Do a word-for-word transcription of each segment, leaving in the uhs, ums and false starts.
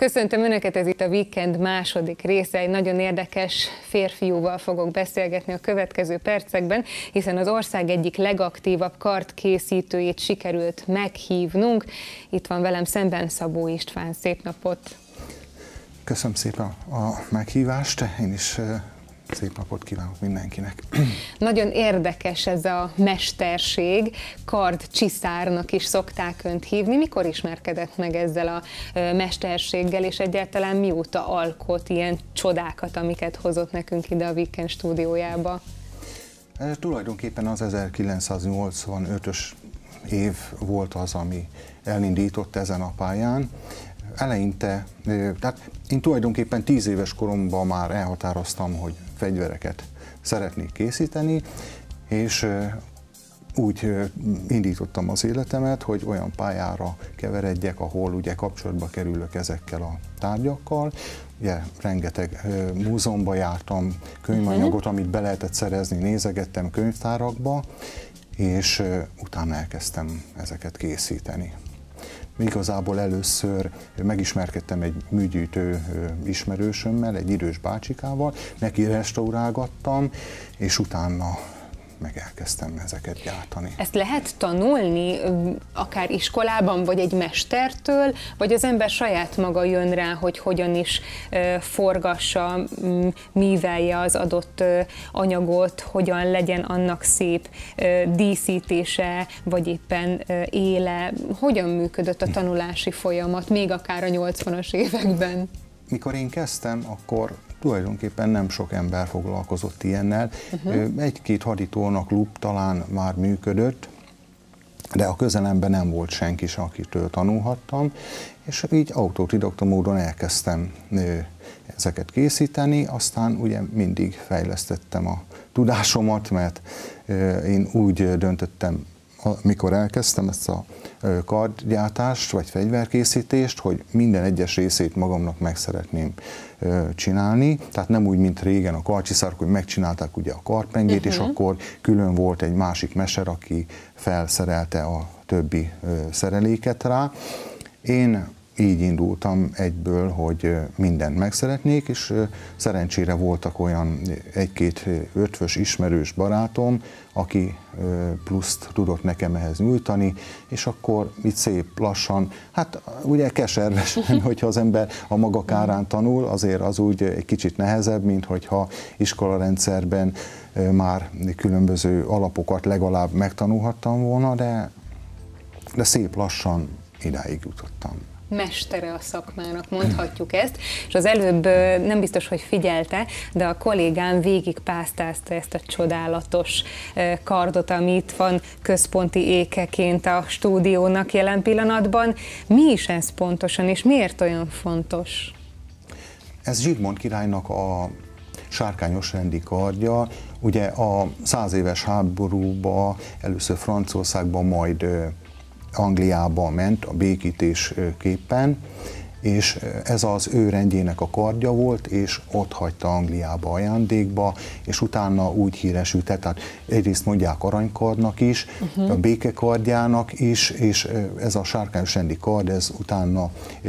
Köszöntöm Önöket, ez itt a Weekend második része. Egy nagyon érdekes férfiúval fogok beszélgetni a következő percekben, hiszen az ország egyik legaktívabb kardkészítőjét sikerült meghívnunk. Itt van velem szemben Szabó István. Szép napot! Köszönöm szépen a meghívást, én is szép napot kívánok mindenkinek. Nagyon érdekes ez a mesterség, kardcsiszárnak is szokták Önt hívni. Mikor ismerkedett meg ezzel a mesterséggel, és egyáltalán mióta alkot ilyen csodákat, amiket hozott nekünk ide a Weekend stúdiójába? Ez tulajdonképpen az ezerkilencszáznyolcvanötös év volt az, ami elindított ezen a pályán. Eleinte, tehát én tulajdonképpen tíz éves koromban már elhatároztam, hogy fegyvereket szeretnék készíteni, és úgy indítottam az életemet, hogy olyan pályára keveredjek, ahol ugye kapcsolatba kerülök ezekkel a tárgyakkal. Ugye rengeteg múzeumban jártam, könyvanyagot, amit be lehetett szerezni, nézegettem könyvtárakba, és utána elkezdtem ezeket készíteni. Igazából először megismerkedtem egy műgyűjtő ismerősömmel, egy idős bácsikával, neki restaurálgattam, és utána meg elkezdtem ezeket gyártani. Ezt lehet tanulni, akár iskolában, vagy egy mestertől, vagy az ember saját maga jön rá, hogy hogyan is forgassa, mívelje az adott anyagot, hogyan legyen annak szép díszítése, vagy éppen éle. Hogyan működött a tanulási folyamat, még akár a nyolcvanas években? Mikor én kezdtem, akkor tulajdonképpen nem sok ember foglalkozott ilyennel. Uh-huh. Egy-két haditónak klub talán már működött, de a közelemben nem volt senki, akitől tanulhattam, és így autodidakta módon elkezdtem ezeket készíteni, aztán ugye mindig fejlesztettem a tudásomat, mert én úgy döntöttem, mikor elkezdtem ezt a kardgyártást vagy fegyverkészítést, hogy minden egyes részét magamnak meg szeretném csinálni. Tehát nem úgy, mint régen a kardcsiszárok, hogy megcsinálták ugye a kardpengét, uh-huh. és akkor külön volt egy másik mester, aki felszerelte a többi szereléket rá. Én így indultam egyből, hogy mindent meg szeretnék, és szerencsére voltak olyan egy-két ötvös ismerős barátom, aki pluszt tudott nekem ehhez nyújtani, és akkor itt szép lassan, hát ugye keservesen, hogyha az ember a maga kárán tanul, azért az úgy egy kicsit nehezebb, mint hogyha iskolarendszerben már különböző alapokat legalább megtanulhattam volna, de, de szép lassan idáig jutottam. Mestere a szakmának, mondhatjuk ezt, és az előbb nem biztos, hogy figyelte, de a kollégám végig pásztázta ezt a csodálatos kardot, ami itt van központi ékeként a stúdiónak jelen pillanatban. Mi is ez pontosan, és miért olyan fontos? Ez Zsigmond királynak a sárkányos rendi kardja. Ugye a száz éves háborúba először Franciaországban, majd Angliába ment a békítésképpen, és ez az ő rendjének a kardja volt, és ott hagyta Angliába ajándékba, és utána úgy híresült, tehát egyrészt mondják aranykardnak is, uh-huh. a békekardjának is, és ez a sárkányos rendi kard, ez utána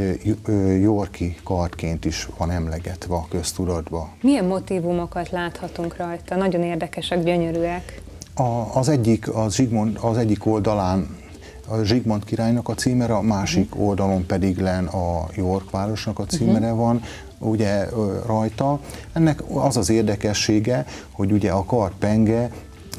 yorki kardként is van emlegetve a köztudatba. Milyen motívumokat láthatunk rajta? Nagyon érdekesek, gyönyörűek. A, az, egyik, az, Zsigmond, az egyik oldalán a Zsigmond királynak a címere, a másik uh-huh. oldalon pedig len a York városnak a címere uh-huh. van ugye rajta. Ennek az az érdekessége, hogy ugye a kardpenge,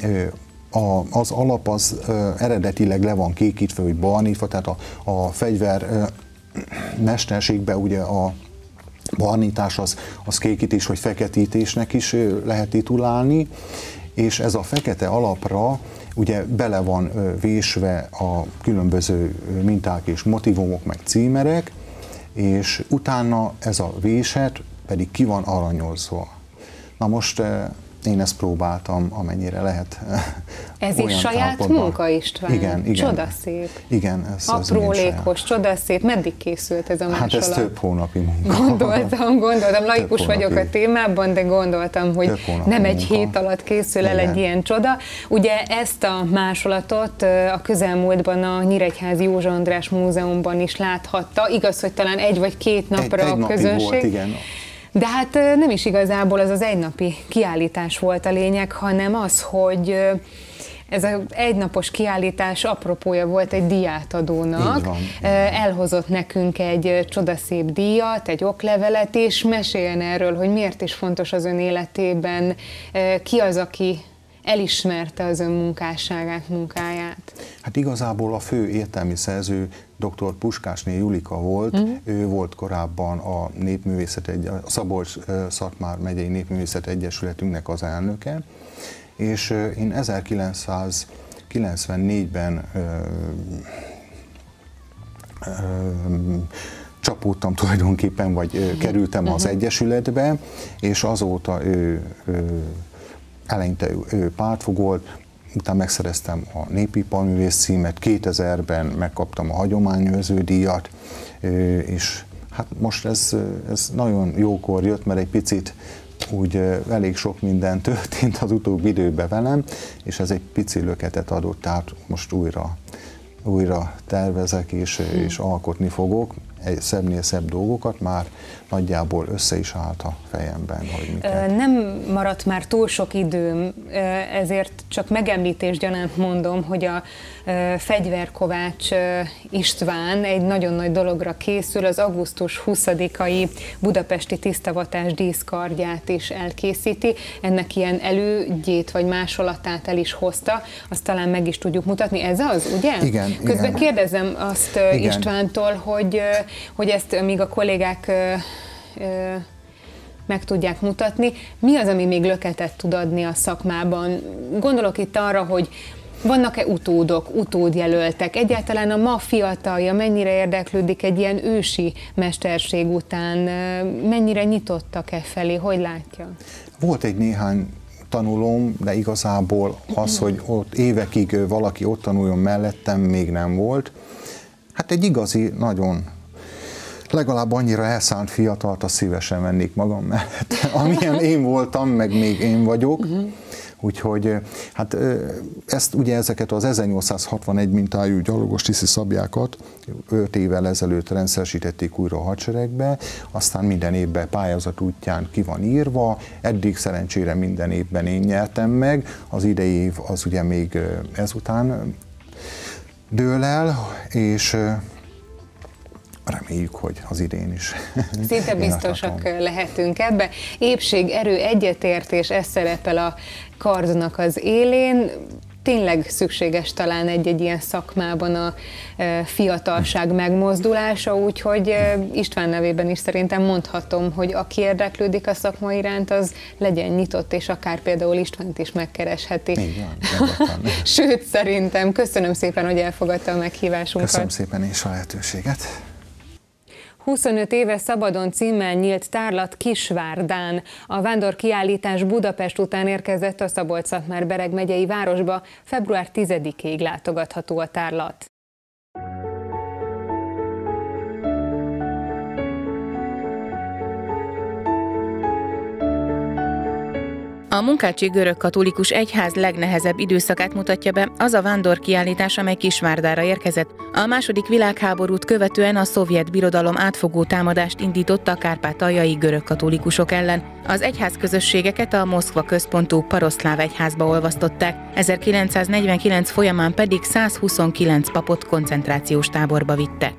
az alap az eredetileg le van kékítve, vagy barnítva, tehát a, a fegyver mesterségben ugye a barnítás az, az kékítés vagy feketítésnek is lehet titulálni, és ez a fekete alapra ugye bele van vésve a különböző minták és motivumok, meg címerek, és utána ez a véset pedig ki van aranyozva. Na most én ezt próbáltam, amennyire lehet. Ez is saját állapotban. Munka, István? Igen, igen. Csodaszép. Igen, ez aprólékos, csodaszép. Meddig készült ez a másolat? Hát ez több hónapi munka. Gondoltam, gondoltam. Laikus vagyok a témában, de gondoltam, hogy nem egy munka. Hét alatt készül el igen. egy ilyen csoda. Ugye ezt a másolatot a közelmúltban a Nyíregyházi József András Múzeumban is láthatta. Igaz, hogy talán egy vagy két napra egy, egy a közönség. Volt, igen. De hát nem is igazából az az egynapi kiállítás volt a lényeg, hanem az, hogy ez az egynapos kiállítás apropója volt egy díjátadónak. Elhozott nekünk egy csodaszép díjat, egy oklevelet, és meséljen erről, hogy miért is fontos az ön életében, ki az, aki elismerte az ön munkásságát, munkáját. Hát igazából a fő értelmi szerző dr. Puskásné Julika volt, mm. ő volt korábban a Népművészet egy, a Szabolcs-Szatmár megyei Népművészet Egyesületünknek az elnöke, és én ezerkilencszázkilencvennégyben ö, ö, csapódtam tulajdonképpen, vagy ö, kerültem mm-hmm. az Egyesületbe, és azóta ő, ő eleinte ő pártfogolt, utána megszereztem a Népiparművész címet, kétezerben megkaptam a hagyományőrző díjat, és hát most ez, ez nagyon jókor jött, mert egy picit úgy elég sok minden történt az utóbbi időben velem, és ez egy pici löketet adott, tehát most újra, újra tervezek és, hmm. és alkotni fogok. Egy szebbnél szebb dolgokat, már nagyjából össze is állt a fejemben, hogy miket. Nem maradt már túl sok időm, ezért csak megemlítés gyanánt mondom, hogy a Fegyverkovács István egy nagyon nagy dologra készül, az augusztus huszadikai budapesti tisztavatás díszkardját is elkészíti. Ennek ilyen elődjét vagy másolatát el is hozta, azt talán meg is tudjuk mutatni. Ez az, ugye? Igen. Közben igen. kérdezem azt igen. Istvántól, hogy hogy ezt még a kollégák ö, ö, meg tudják mutatni. Mi az, ami még löketet tud adni a szakmában? Gondolok itt arra, hogy vannak-e utódok, utódjelöltek? Egyáltalán a ma fiatalja mennyire érdeklődik egy ilyen ősi mesterség után? Mennyire nyitottak e felé? Hogy látja? Volt egy néhány tanulóm, de igazából az, hogy ott évekig valaki ott tanuljon mellettem, még nem volt. Hát egy igazi, nagyon legalább annyira elszánt fiatalt, azt szívesen vennék magam mellett, amilyen én voltam, meg még én vagyok. Uh-huh. Úgyhogy hát ezt ugye ezeket az ezernyolcszázhatvanegy mintájú gyalogos tiszi szabjákat öt évvel ezelőtt rendszeresítették újra a hadseregbe, aztán minden évben pályázat útján ki van írva, eddig szerencsére minden évben én nyertem meg, az idei év az ugye még ezután dől el, és reméljük, hogy az idén is. Szinte biztosak lehetünk ebbe. Épség, erő, egyetértés, ez szerepel a kardnak az élén. Tényleg szükséges talán egy-egy ilyen szakmában a fiatalság megmozdulása, úgyhogy István nevében is szerintem mondhatom, hogy aki érdeklődik a szakma iránt, az legyen nyitott, és akár például Istvánt is megkeresheti. Így van, Sőt, szerintem köszönöm szépen, hogy elfogadta a meghívásunkat. Köszönöm szépen és a lehetőséget. huszonöt éve Szabadon címmel nyílt tárlat Kisvárdán. A vándorkiállítás Budapest után érkezett a Szabolcs-Szatmár-Bereg megyei városba, február tizedikéig látogatható a tárlat. A Munkácsi Görögkatolikus Egyház legnehezebb időszakát mutatja be az a vándorkiállítás, amely Kisvárdára érkezett. A második világháborút követően a szovjet birodalom átfogó támadást indította a kárpátaljai görögkatolikusok ellen. Az egyházközösségeket a Moszkva központú Paroszláv egyházba olvasztották, ezerkilencszáznegyvenkilenc folyamán pedig százhuszonkilenc papot koncentrációs táborba vitte.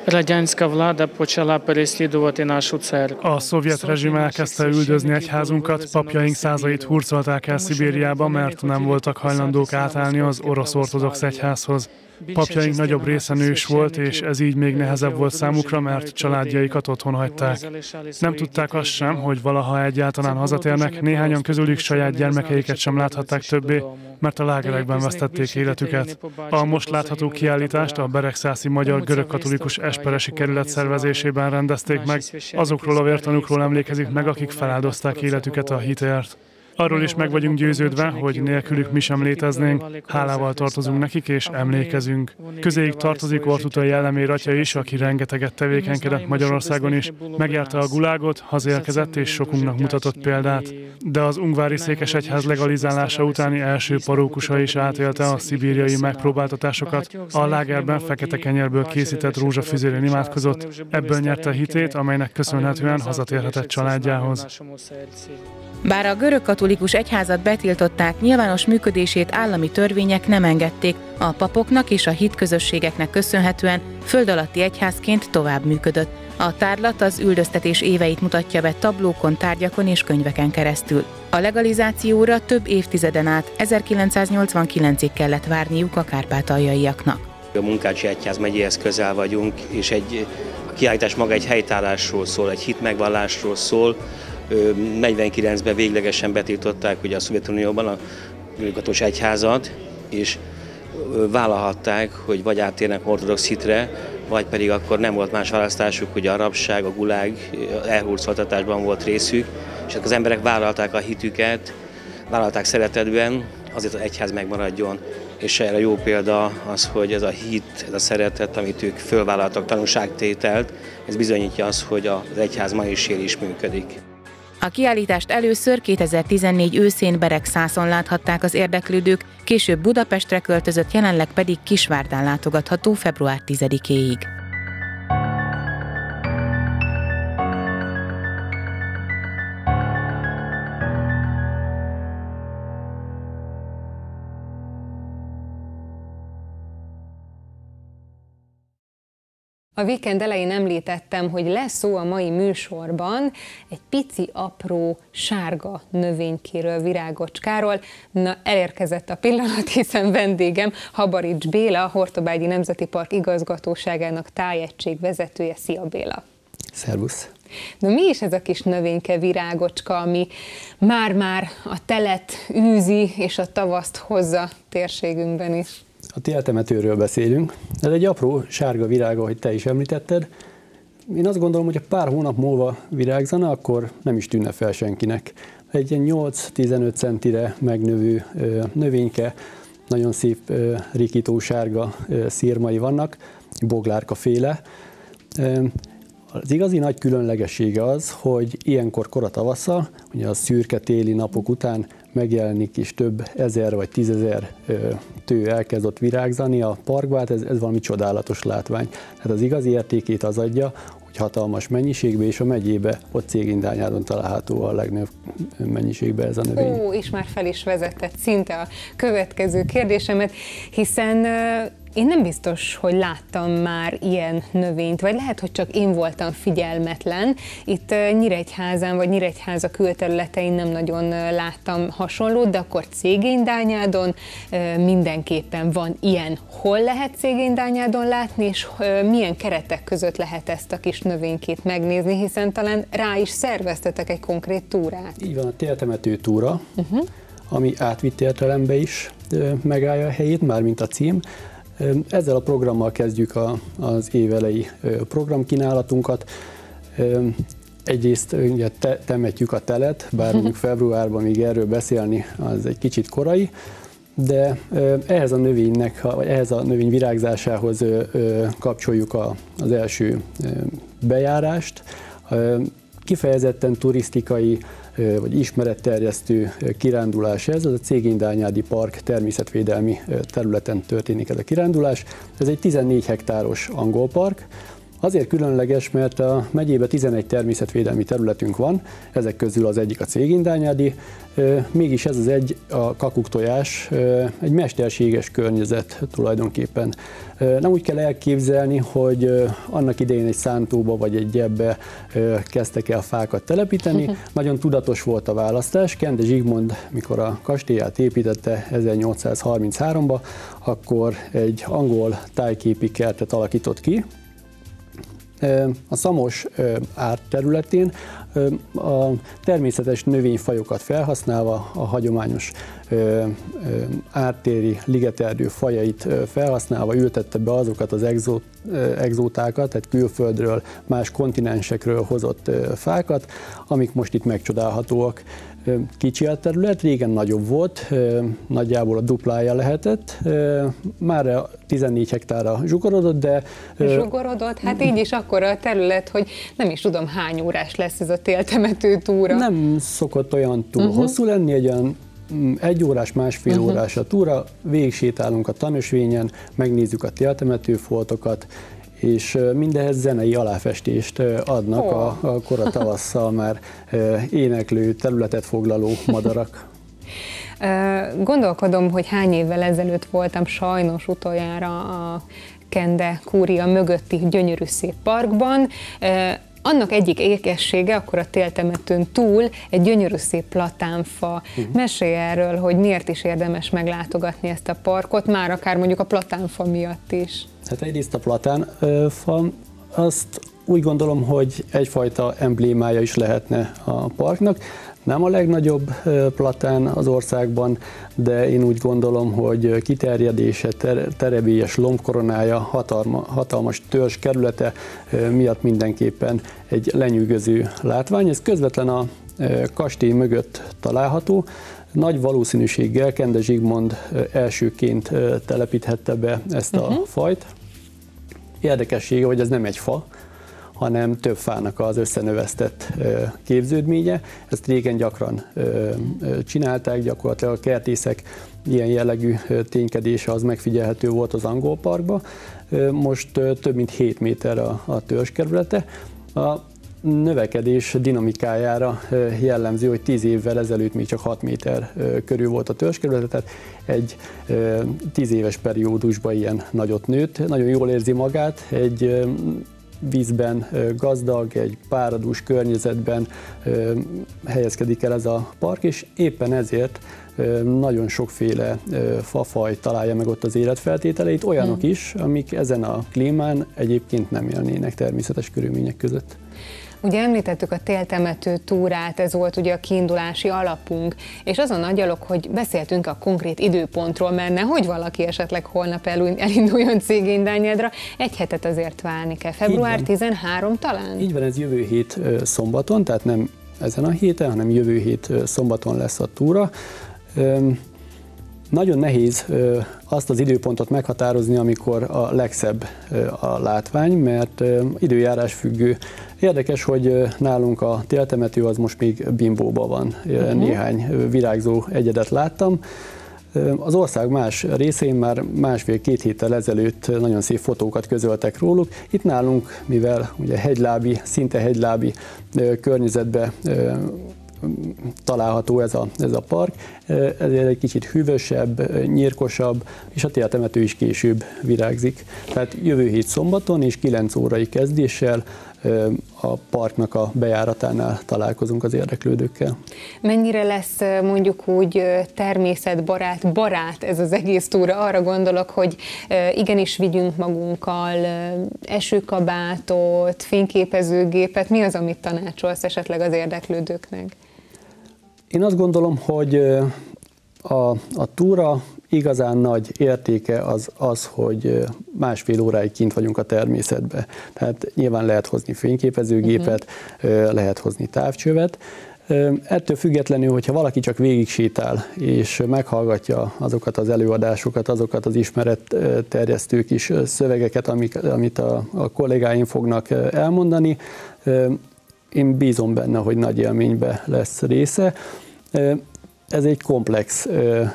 A szovjet rezsim elkezdte üldözni egyházunkat, papjaink százait hurcolták el Szibériába, mert nem voltak hajlandók átállni az orosz ortodox egyházhoz. Papjaink nagyobb része nős volt, és ez így még nehezebb volt számukra, mert családjaikat otthon hagyták. Nem tudták azt sem, hogy valaha egyáltalán hazatérnek, néhányan közülük saját gyermekeiket sem láthatták többé, mert a lágerekben vesztették életüket. A most látható kiállítást a Beregszászi Magyar Görögkatolikus Esperesi Kerület szervezésében rendezték meg, azokról a vértanúkról emlékezik meg, akik feláldozták életüket a hitért. Arról is meg vagyunk győződve, hogy nélkülük mi sem léteznénk, hálával tartozunk nekik és emlékezünk. Közéjük tartozik Ortutai Elemér atya is, aki rengeteget tevékenykedett Magyarországon is, megjárta a gulágot, hazaérkezett és sokunknak mutatott példát. De az ungvári székesegyház legalizálása utáni első parókusa is átélte a szibériai megpróbáltatásokat. A lágerben fekete kenyérből készített rózsafüzéren imádkozott, ebből nyerte hitét, amelynek köszönhetően hazatérhetett családjához. Bár a görög katolikus egyházat betiltották, nyilvános működését állami törvények nem engedték, a papoknak és a hitközösségeknek köszönhetően föld alatti egyházként tovább működött. A tárlat az üldöztetés éveit mutatja be tablókon, tárgyakon és könyveken keresztül. A legalizációra több évtizeden át, ezerkilencszáznyolcvankilencig kellett várniuk a kárpátaljaiaknak. A Munkácsi Egyház megyéhez közel vagyunk, és egy, a kiállítás maga egy helytállásról szól, egy hitmegvallásról szól. negyvenkilencben véglegesen betiltották ugye a Szovjetunióban a katolikus egyházat, és vállalhatták, hogy vagy áttérnek ortodox hitre, vagy pedig akkor nem volt más választásuk, hogy a rabság, a gulág, elhurcoltatásban volt részük, és az emberek vállalták a hitüket, vállalták szeretetben, azért az egyház megmaradjon. És erre jó példa az, hogy ez a hit, ez a szeretet, amit ők fölvállaltak, tanúságtételt, ez bizonyítja azt, hogy az egyház ma is él is működik. A kiállítást először kétezer-tizennégy őszén Beregszászon láthatták az érdeklődők, később Budapestre költözött, jelenleg pedig Kisvárdán látogatható február tizedikéig. A víkend elején említettem, hogy lesz szó a mai műsorban egy pici, apró, sárga növénykéről, virágocskáról. Na, elérkezett a pillanat, hiszen vendégem Habarics Béla, a Hortobágyi Nemzeti Park igazgatóságának tájegység vezetője. Szia, Béla! Szervusz! Na, mi is ez a kis növényke, virágocska, ami már-már a telet űzi és a tavaszt hozza térségünkben is? A téltemetőről beszélünk. Ez egy apró sárga virág, ahogy te is említetted. Én azt gondolom, hogy ha pár hónap múlva virágzana, akkor nem is tűnne fel senkinek. Egy ilyen nyolc-tizenöt centire megnövő növényke, nagyon szép rikító sárga szirmai vannak, boglárka féle. Az igazi nagy különlegessége az, hogy ilyenkor kora tavasszal, ugye a szürke téli napok után megjelenik és több ezer vagy tízezer tő elkezdett virágzani a parkba, hát ez, ez valami csodálatos látvány. Hát az igazi értékét az adja, hogy hatalmas mennyiségben, és a megyébe, ott Cégindányádon található a legnagyobb mennyiségben ez a növény. Ó, és már fel is vezetett szinte a következő kérdésemet, hiszen én nem biztos, hogy láttam már ilyen növényt, vagy lehet, hogy csak én voltam figyelmetlen. Itt Nyíregyházán, vagy Nyíregyháza külterületein nem nagyon láttam hasonlót, de akkor Cégindányádon mindenképpen van ilyen. Hol lehet Cégindányádon látni, és milyen keretek között lehet ezt a kis növénykét megnézni, hiszen talán rá is szerveztetek egy konkrét túrát. Így van, a téltemető túra, uh-huh. ami átvitt értelembe is megállja a helyét, mármint a cím. Ezzel a programmal kezdjük a, az évelei programkínálatunkat. Egyrészt ugye te, temetjük a telet, bár mondjuk februárban még erről beszélni az egy kicsit korai, de ehhez a növénynek, vagy ehhez a növény virágzásához kapcsoljuk a, az első bejárást. Kifejezetten turisztikai vagy ismeretterjesztő kirándulás ez, az a Cégindányádi Park természetvédelmi területen történik ez a kirándulás. Ez egy tizennégy hektáros angol park. Azért különleges, mert a megyében tizenegy természetvédelmi területünk van, ezek közül az egyik a Cégindányádi, mégis ez az egy, a kakuktojás, egy mesterséges környezet tulajdonképpen. Nem úgy kell elképzelni, hogy annak idején egy szántóba vagy egy gyebbe kezdtek el fákat telepíteni. Nagyon tudatos volt a választás. Kende Zsigmond, mikor a kastélyát építette ezernyolcszázharmincháromban, akkor egy angol tájképi kertet alakított ki. A Szamos árterületén a természetes növényfajokat felhasználva, a hagyományos ártéri ligeterdő fajait felhasználva ültette be azokat az exó, exótákat, tehát külföldről, más kontinensekről hozott fákat, amik most itt megcsodálhatóak. Kicsi a terület, régen nagyobb volt, nagyjából a duplája lehetett, már tizennégy hektárra zsugorodott, de... Zsugorodott? Hát így is akkora a terület, hogy nem is tudom hány órás lesz ez a téltemető túra. Nem szokott olyan túl uh-huh. hosszú lenni, egy olyan egy órás, másfél uh-huh. órás a túra, végig sétálunk a tanösvényen, megnézzük a téltemetőfoltokat, és mindehez zenei aláfestést adnak oh. a, a kora tavasszal már éneklő, területet foglaló madarak. Gondolkodom, hogy hány évvel ezelőtt voltam sajnos utoljára a Kende kúria mögötti gyönyörű szép parkban. Annak egyik ékessége, akkor a téltemetőn túl egy gyönyörű szép platánfa. Uh-huh. Mesélj erről, hogy miért is érdemes meglátogatni ezt a parkot, már akár mondjuk a platánfa miatt is. Hát egyrészt a platánfa, azt úgy gondolom, hogy egyfajta emblémája is lehetne a parknak. Nem a legnagyobb platán az országban, de én úgy gondolom, hogy kiterjedése, terebélyes lombkoronája, hatalma, hatalmas törzs kerülete miatt mindenképpen egy lenyűgöző látvány. Ez közvetlen a kastély mögött található. Nagy valószínűséggel Kende Zsigmond elsőként telepíthette be ezt a uh-huh. fajt. Érdekessége, hogy ez nem egy fa, hanem több fának az összenövesztett képződménye. Ezt régen gyakran csinálták, gyakorlatilag a kertészek ilyen jellegű ténykedése az megfigyelhető volt az Angol Parkban. Most több mint hét méter a, a törzskerülete. A növekedés dinamikájára jellemző, hogy tíz évvel ezelőtt még csak hat méter körül volt a törzskerülete, tehát egy tíz éves periódusban ilyen nagyot nőtt. Nagyon jól érzi magát, egy vízben gazdag, egy páradús környezetben helyezkedik el ez a park, és éppen ezért nagyon sokféle fafaj találja meg ott az életfeltételeit, olyanok hmm. is, amik ezen a klímán egyébként nem élnének természetes körülmények között. Ugye említettük a téltemető túrát, ez volt ugye a kiindulási alapunk, és az a nagy alog, hogy beszéltünk a konkrét időpontról, mert nehogy valaki esetleg holnap elinduljon Cégény-Dániedra, egy hetet azért várni kell. február tizenharmadika talán? Így van, ez jövő hét szombaton, tehát nem ezen a héten, hanem jövő hét szombaton lesz a túra. Nagyon nehéz azt az időpontot meghatározni, amikor a legszebb a látvány, mert időjárás függő. Érdekes, hogy nálunk a téltemető az most még bimbóban van. Uh-huh. Néhány virágzó egyedet láttam. Az ország más részein már másfél-két héttel ezelőtt nagyon szép fotókat közöltek róluk. Itt nálunk, mivel ugye hegylábi, szinte hegylábi környezetbe található ez a, ez a park, ezért egy kicsit hűvösebb, nyírkosabb, és a téltemető is később virágzik. Tehát jövő hét szombaton és kilenc órai kezdéssel a parknak a bejáratánál találkozunk az érdeklődőkkel. Mennyire lesz mondjuk úgy természetbarát, barát ez az egész túra? Arra gondolok, hogy igenis vigyünk magunkkal esőkabátot, fényképezőgépet. Mi az, amit tanácsolsz esetleg az érdeklődőknek? Én azt gondolom, hogy a, a túra igazán nagy értéke az az, hogy másfél óráig kint vagyunk a természetben. Tehát nyilván lehet hozni fényképezőgépet, uh-huh. lehet hozni távcsövet. Ettől függetlenül, hogyha valaki csak végig sétál és meghallgatja azokat az előadásokat, azokat az ismeretterjesztő kis szövegeket, amik, amit a, a kollégáim fognak elmondani, én bízom benne, hogy nagy élménybe lesz része. Ez egy komplex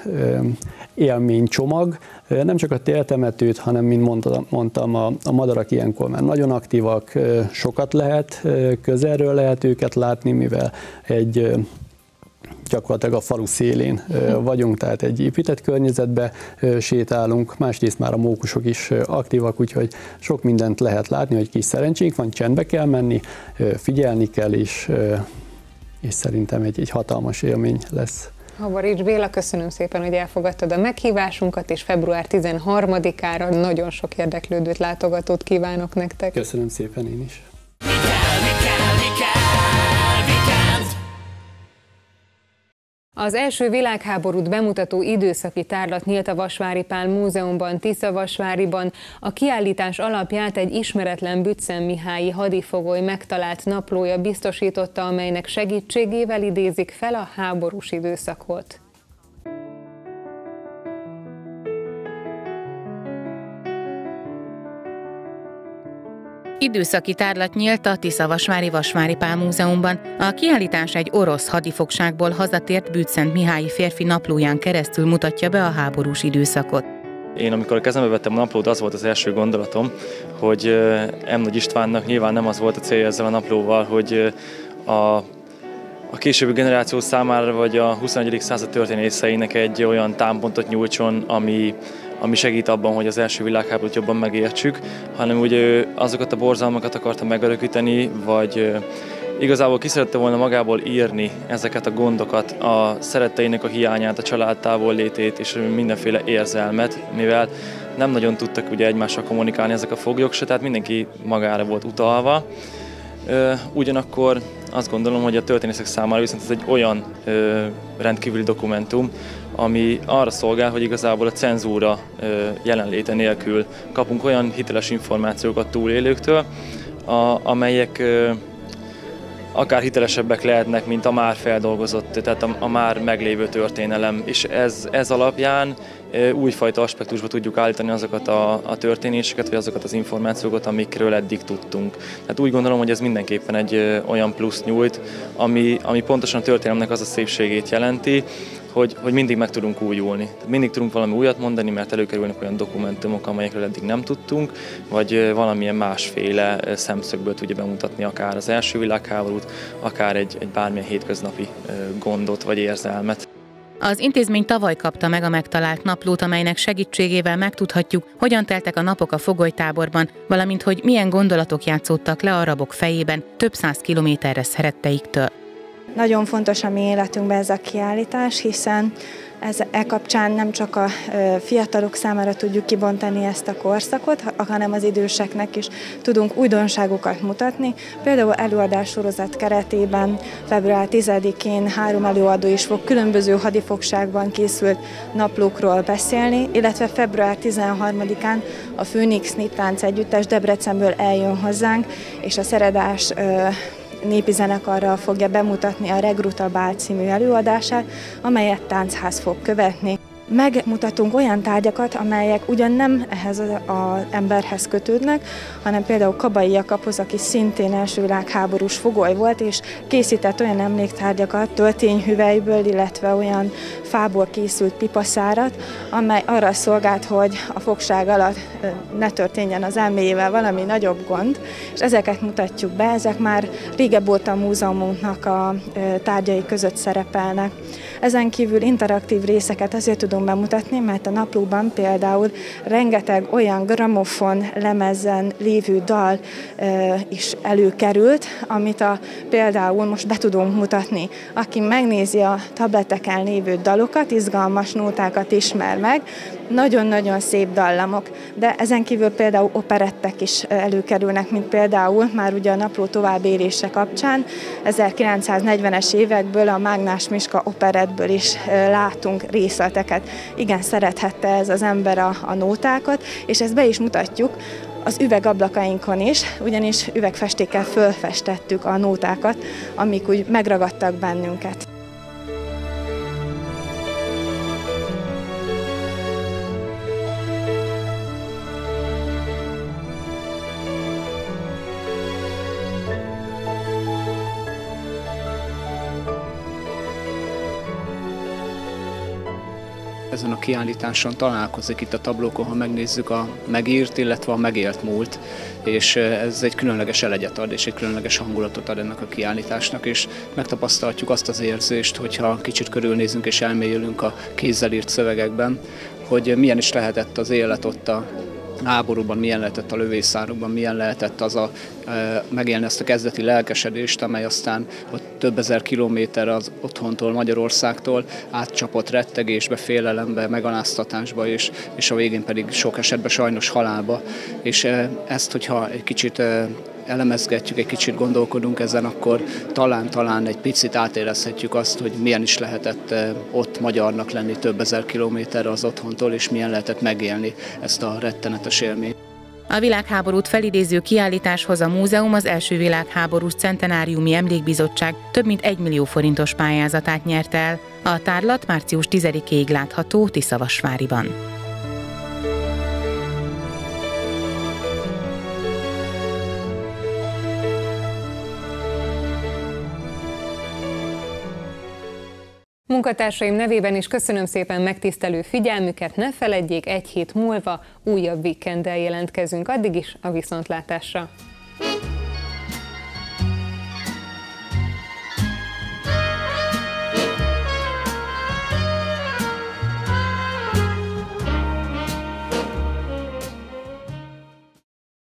élménycsomag, nem csak a téltemetőt, hanem, mint mondtam, a, a madarak ilyenkor már nagyon aktívak, sokat lehet, közelről lehet őket látni, mivel egy gyakorlatilag a falu szélén vagyunk, tehát egy épített környezetbe sétálunk, másrészt már a mókusok is aktívak, úgyhogy sok mindent lehet látni, hogy kis szerencsénk van, csendbe kell menni, figyelni kell, és, és szerintem egy, egy hatalmas élmény lesz. Habarics Béla, köszönöm szépen, hogy elfogadtad a meghívásunkat, és február tizenharmadikára nagyon sok érdeklődőt, látogatót kívánok nektek. Köszönöm szépen én is. Mi kell, mi kell, mi kell, Az első világháborút bemutató időszaki tárlat nyílt a Vasvári Pál Múzeumban, Tiszavasváriban. A kiállítás alapját egy ismeretlen Bütszentmihályi hadifogoly megtalált naplója biztosította, amelynek segítségével idézik fel a háborús időszakot. Időszaki tárlat nyílt a Tiszavasvári Vasvári Pál Múzeumban. A kiállítás egy orosz hadifogságból hazatért Bütszentmihályi férfi naplóján keresztül mutatja be a háborús időszakot. Én amikor a kezembe vettem a naplót, az volt az első gondolatom, hogy M. Nagy Istvánnak nyilván nem az volt a célja ezzel a naplóval, hogy a, a későbbi generáció számára vagy a huszonegyedik század történészeinek egy olyan támpontot nyújtson, ami ami segít abban, hogy az első világháborút jobban megértsük, hanem ugye azokat a borzalmakat akarta megörökíteni, vagy igazából ki szerette volna magából írni ezeket a gondokat, a szeretteinek a hiányát, a család távollétét és mindenféle érzelmet, mivel nem nagyon tudtak ugye egymással kommunikálni ezek a foglyok se, tehát mindenki magára volt utalva. Ugyanakkor azt gondolom, hogy a történészek számára viszont ez egy olyan rendkívüli dokumentum, ami arra szolgál, hogy igazából a cenzúra jelenléte nélkül kapunk olyan hiteles információkat túlélőktől, a, amelyek akár hitelesebbek lehetnek, mint a már feldolgozott, tehát a, a már meglévő történelem. És ez, ez alapján újfajta aspektusba tudjuk állítani azokat a, a történéseket, vagy azokat az információkat, amikről eddig tudtunk. Tehát úgy gondolom, hogy ez mindenképpen egy olyan plusz nyújt, ami, ami pontosan a történelemnek az a szépségét jelenti, hogy, hogy mindig meg tudunk újulni. Tehát mindig tudunk valami újat mondani, mert előkerülnek olyan dokumentumok, amelyekről eddig nem tudtunk, vagy valamilyen másféle szemszögből tudja bemutatni akár az első világháborút, akár egy, egy bármilyen hétköznapi gondot vagy érzelmet. Az intézmény tavaly kapta meg a megtalált naplót, amelynek segítségével megtudhatjuk, hogyan teltek a napok a fogolytáborban, valamint hogy milyen gondolatok játszódtak le a arabok fejében több száz kilométerre szeretteiktől. Nagyon fontos a mi életünkben ez a kiállítás, hiszen ez, e kapcsán nem csak a fiatalok számára tudjuk kibontani ezt a korszakot, hanem az időseknek is tudunk újdonságokat mutatni. Például előadássorozat keretében február tizedikén három előadó is fog különböző hadifogságban készült naplókról beszélni, illetve február tizenharmadikán a Főnix Néptánc Együttes Debrecenből eljön hozzánk, és a Szeredás népi zenekarral fogja bemutatni a Regruta Bál című előadását, amelyet táncház fog követni. Megmutatunk olyan tárgyakat, amelyek ugyan nem ehhez az emberhez kötődnek, hanem például Kabai Jakabhoz, aki szintén első világháborús fogoly volt, és készített olyan emléktárgyakat töltényhüvelyből, illetve olyan fából készült pipaszárat, amely arra szolgált, hogy a fogság alatt ne történjen az elméjével valami nagyobb gond, és ezeket mutatjuk be, ezek már régebb óta a múzeumunknak a tárgyai között szerepelnek. Ezen kívül interaktív részeket azért tudunk bemutatni, mert a naplóban például rengeteg olyan gramofon lemezen lévő dal e, is előkerült, amit a, például most be tudunk mutatni. Aki megnézi a tableteken lévő dalokat, izgalmas nótákat ismer meg, nagyon-nagyon szép dallamok, de ezen kívül például operettek is előkerülnek, mint például már ugye a napló továbbérése kapcsán ezerkilencszáznegyvenes évekből a Mágnás Miska operettből is látunk részleteket. Igen, szerethette ez az ember a, a nótákat, és ezt be is mutatjuk az üvegablakainkon is, ugyanis üvegfestékkel fölfestettük a nótákat, amik úgy megragadtak bennünket. Ezen a kiállításon találkozik itt a tablókon, ha megnézzük a megírt, illetve a megélt múlt, és ez egy különleges elegyet ad, és egy különleges hangulatot ad ennek a kiállításnak, és megtapasztalhatjuk azt az érzést, hogyha kicsit körülnézünk és elmélyülünk a kézzel írt szövegekben, hogy milyen is lehetett az élet ott a háborúban, milyen lehetett a lövészárokban, milyen lehetett az a, e, megélni ezt a kezdeti lelkesedést, amely aztán ott több ezer kilométer az otthontól, Magyarországtól átcsapott rettegésbe, félelembe, megaláztatásba, és, és a végén pedig sok esetben sajnos halálba. És e, ezt, hogyha egy kicsit e, elemezgetjük, egy kicsit gondolkodunk ezen, akkor talán-talán egy picit átérezhetjük azt, hogy milyen is lehetett ott magyarnak lenni több ezer kilométerre az otthontól, és milyen lehetett megélni ezt a rettenetes élményt. A világháborút felidéző kiállításhoz a múzeum az első világháborús centenáriumi emlékbizottság több mint egy millió forintos pályázatát nyert el. A tárlat március tizedikéig látható Tiszavasváriban. Munkatársaim nevében is köszönöm szépen megtisztelő figyelmüket, ne feledjék, egy hét múlva újabb víkenddel jelentkezünk, addig is a viszontlátásra!